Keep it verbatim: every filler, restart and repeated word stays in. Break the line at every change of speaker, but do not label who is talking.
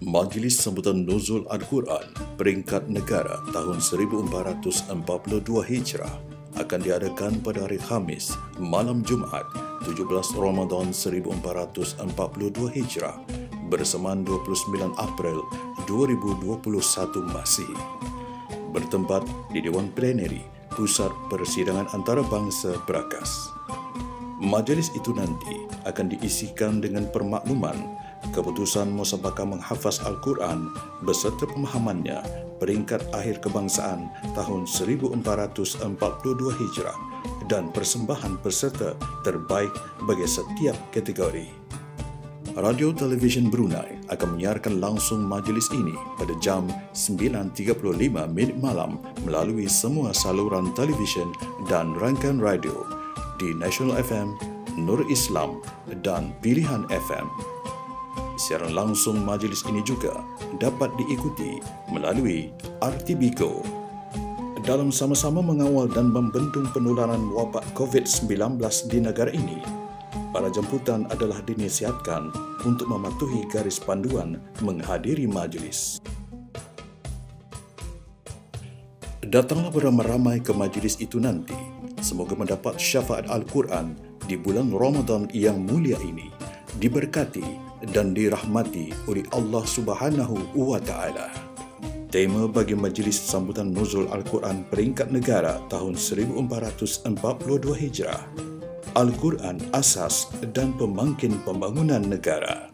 Majlis Sambutan Nuzul Al-Quran Peringkat Negara tahun seribu empat ratus empat puluh dua Hijrah akan diadakan pada hari Khamis, malam Jumaat, tujuh belas Ramadan seribu empat ratus empat puluh dua Hijrah bersamaan dua puluh sembilan April dua ribu dua puluh satu Masihi. Bertempat di Dewan Pleneri Pusat Persidangan Antarabangsa Brakas. Majlis itu nanti akan diisikan dengan permakluman keputusan musabaqah menghafaz Al-Quran beserta pemahamannya peringkat akhir kebangsaan tahun seribu empat ratus empat puluh dua Hijrah dan persembahan peserta terbaik bagi setiap kategori. Radio Televisyen Brunei akan menyiarkan langsung majlis ini pada jam sembilan tiga puluh lima minit malam melalui semua saluran televisyen dan rangkaian radio di National F M, Nur Islam dan Pilihan F M. Siaran langsung majlis ini juga dapat diikuti melalui R T B Go. Dalam sama-sama mengawal dan membendung penularan wabak covid sembilan belas di negara ini, para jemputan adalah dinasihatkan untuk mematuhi garis panduan menghadiri majlis. Datanglah beramai-ramai ke majlis itu nanti. Semoga mendapat syafaat Al-Quran di bulan Ramadan yang mulia ini, diberkati dan dirahmati oleh Allah Subhanahu wa Ta'ala. Tema bagi Majlis Sambutan Nuzul Al-Quran Peringkat Negara tahun seribu empat ratus empat puluh dua Hijrah, Al-Quran Asas dan Pemangkin Pembangunan Negara.